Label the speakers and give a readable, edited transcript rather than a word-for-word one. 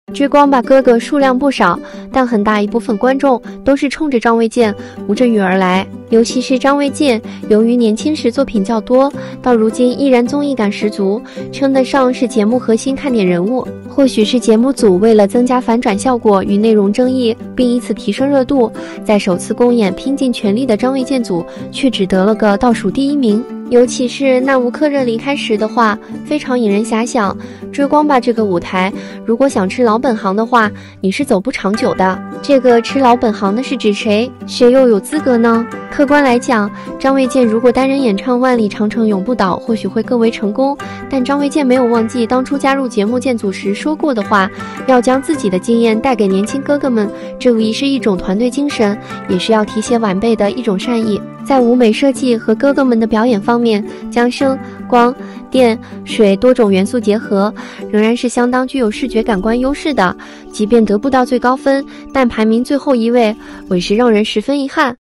Speaker 1: 追光吧哥哥数量不少，但很大一部分观众都是冲着张卫健、吴镇宇而来。尤其是张卫健，由于年轻时作品较多，到如今依然综艺感十足，称得上是节目核心看点人物。或许是节目组为了增加反转效果与内容争议，并以此提升热度，在首次公演拼尽全力的张卫健组却只得了个倒数第1名。尤其是那吴克热离开时的话，非常引人遐想。追光吧这个舞台，如果想吃老本行的话，你是走不长久的。这个吃老本行的是指谁？谁又有资格呢？客观来讲，张卫健如果单人演唱《万里长城永不倒》，或许会更为成功。但张卫健没有忘记当初加入节目建组时说过的话，要将自己的经验带给年轻哥哥们，这无疑是一种团队精神，也是要提携晚辈的一种善意。在舞美设计和哥哥们的表演方面，将声、光、电、水多种元素结合，仍然是相当具有视觉感官优势的。即便得不到最高分，但排名最后1位，委实让人十分遗憾。